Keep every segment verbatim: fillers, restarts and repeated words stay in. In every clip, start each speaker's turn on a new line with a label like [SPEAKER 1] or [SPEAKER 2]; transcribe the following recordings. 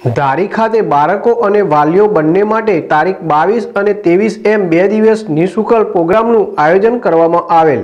[SPEAKER 1] ધારી ખાતે બાળકો અને વાલીઓ બંને માટે તારીખ બાવીસ અને ત્રેવીસ એમ બે દિવસ નિઃશુલ્ક પ્રોગ્રામનું આયોજન કરવામાં આવેલ।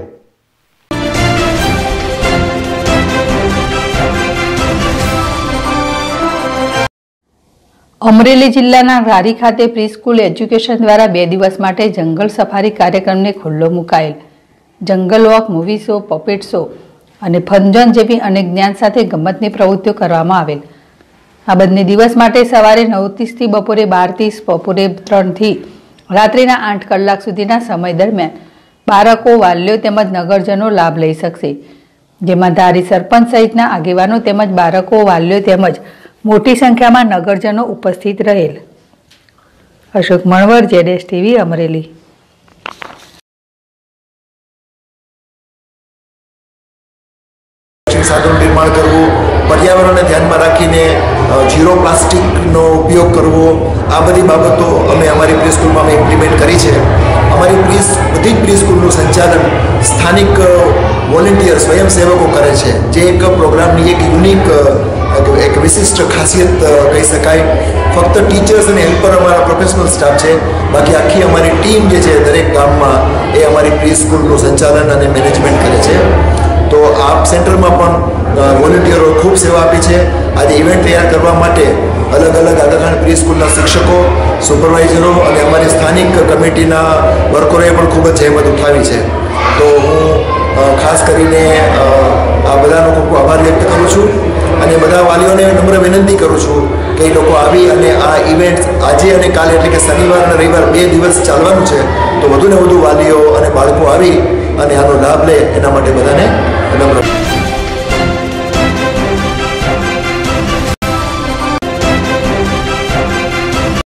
[SPEAKER 2] અમરેલી જિલ્લાના ધારી ખાતે પ્રી-સ્કૂલ એજ્યુકેશન દ્વારા બે દિવસ માટે જંગલ સફારી કાર્યક્રમને ખુલ્લો મુકાયેલ। Jungle walk, movie show, puppet show અને ફન જેવી અનેક જ્ઞાન સાથે ગમતની પ્રવૃત્તિઓ કરવામાં આવેલ। આ બંને દિવસ માટે સવારે નવ ત્રીસ થી બપોરે બાર ત્રીસ, બપોરે ત્રણ થી રાત્રિના આઠ કલાક સુધીના સમય દરમિયાન બાળકો, વાલીઓ તેમજ નગરજનો લાભ લઈ શકશે, જેમાં ધારી સરપંચ સહિતના આગેવાનો તેમજ બાળકો, વાલીઓ તેમજ મોટી સંખ્યામાં નગરજનો ઉપસ્થિત રહેલ। અશોક મણવર, જેડેશ ટીવી, અમરેલી।
[SPEAKER 3] સાધન નિર્માણ કરવું, પર્યાવરણને ધ્યાનમાં રાખીને ઝીરો પ્લાસ્ટિકનો ઉપયોગ કરવો, આ બધી બાબતો અમે અમારી પ્રી સ્કૂલમાં અમે ઇમ્પ્લિમેન્ટ કરી છે। અમારી પ્રી બધી જ પ્રી સ્કૂલનું સંચાલન સ્થાનિક વોલેન્ટિયર સ્વયંસેવકો કરે છે, જે એક પ્રોગ્રામની એક યુનિક એક વિશિષ્ટ ખાસિયત કહી શકાય। ફક્ત ટીચર્સ અને હેલ્પર અમારા પ્રોફેશનલ સ્ટાફ છે, બાકી આખી અમારી ટીમ જે છે દરેક ગામમાં એ અમારી પ્રી સ્કૂલનું સંચાલન અને મેનેજમેન્ટ કરે છે। તો આ સેન્ટરમાં પણ વોલેન્ટિયરો ખૂબ સેવા આપી છે। આજે ઇવેન્ટ તૈયાર કરવા માટે અલગ અલગ આગળખાન પ્રી સ્કૂલના શિક્ષકો, સુપરવાઇઝરો અને અમારી સ્થાનિક કમિટીના વર્કરોએ પણ ખૂબ જ જહેમત ઉઠાવી છે। તો હું ખાસ કરીને આ બધાનો ખૂબ આભાર વ્યક્ત કરું છું અને બધા વાલીઓને નમ્ર વિનંતી કરું છું કે એ લોકો આવી અને આ ઇવેન્ટ આજે અને કાલે એટલે કે શનિવાર અને રવિવાર બે દિવસ ચાલવાનું છે, તો વધુને વધુ વાલીઓ અને બાળકો આવી અને આનો લાભ લે એના માટે બધાને નમ્ર